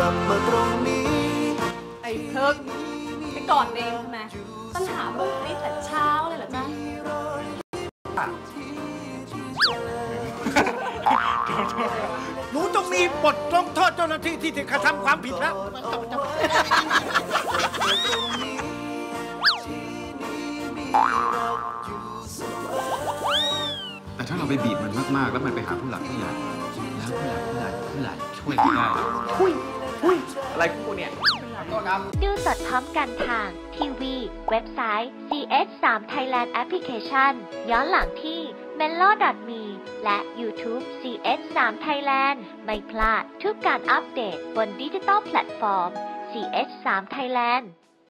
ลับมาตรงนี้ไอ้เพิกไปกอดเดมทำไมปัญหาเบอร์นี้แต่เช้าเลยเหรอจ๊ะหนูต้องมีบทลงโทษเจ้าหน้าที่ที่กระทำความผิดนะแต่ถ้าเราไปบีบมันมากๆแล้วมันไปหาผู้หลักผู้ใหญ่แล้วผู้หลักช่วยไม่ได้อะไรของกูเนี่ยดูสดพร้อมกันทางทีวีเว็บไซต์ CS3 Thailand Application ย้อนหลังที่ melo.me และ YouTube CS3 Thailand ไม่พลาดทุกการอัปเดตบนดิจิตอลแพลตฟอร์ม CS3 Thailand